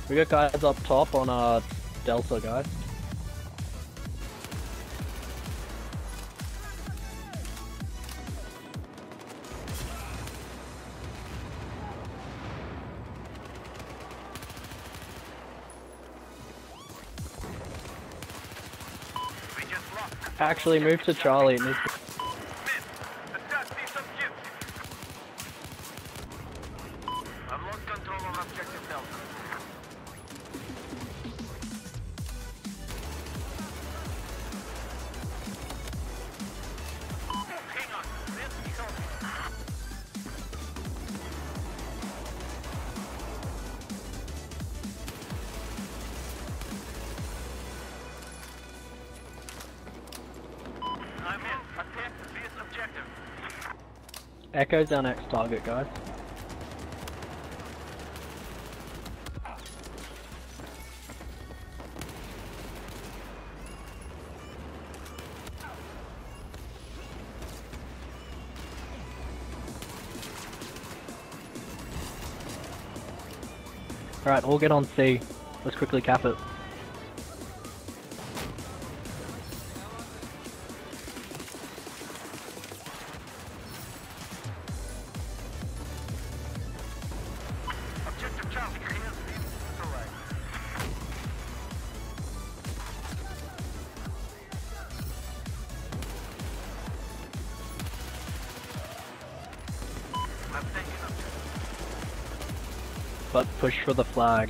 We got guys up top on Delta, guys. Actually, move to Charlie. It needs to... Echo's our next target, guys. Alright, all get on C. Let's quickly cap it. But push for the flag.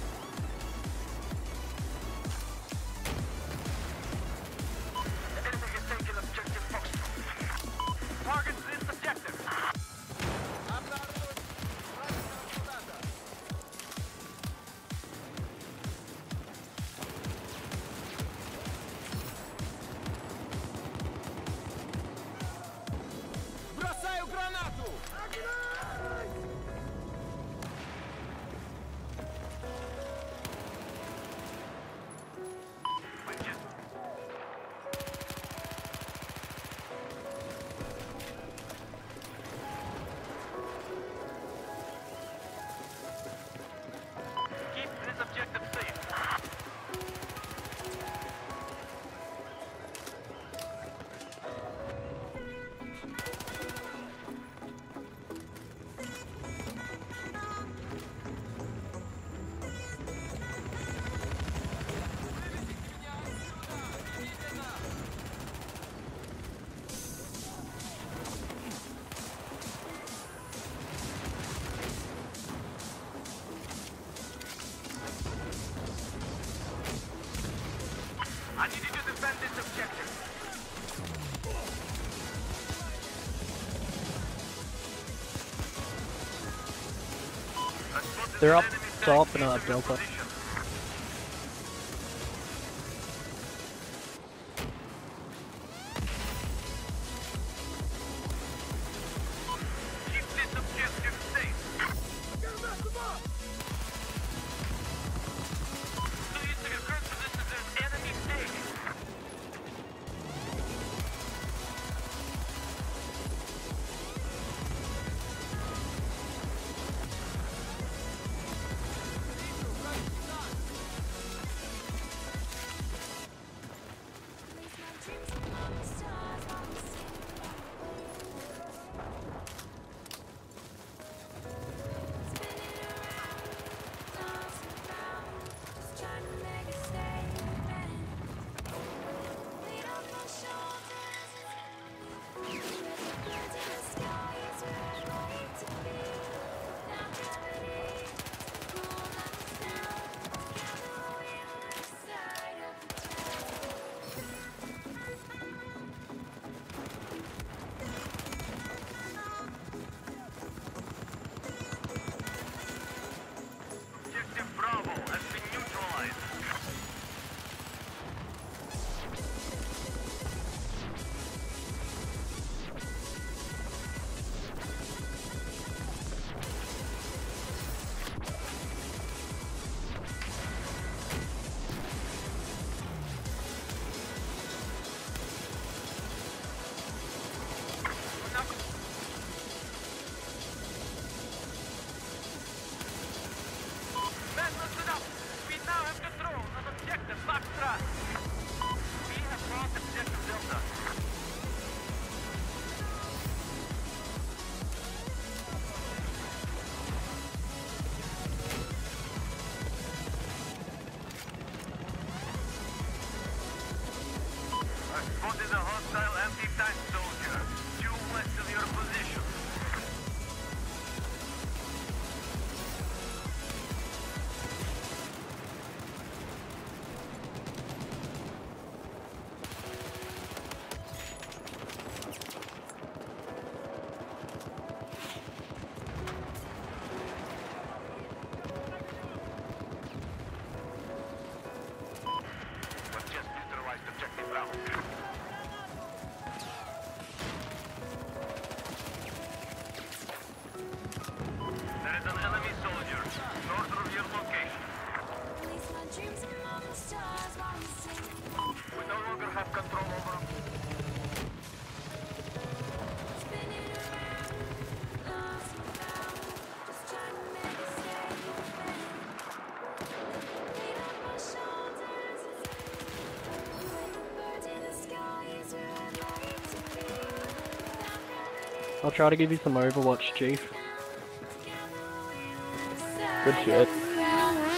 I need you to defend this objective. They're up top and Delta. Keep this objective safe. Please to your current position, there's enemy stake. Spotted a hostile anti-tank soldier, due west of your position. We've just neutralized objective Bravo. There is an enemy soldier, north of your location. We no longer have control over him. I'll try to give you some Overwatch, Chief. Good shit.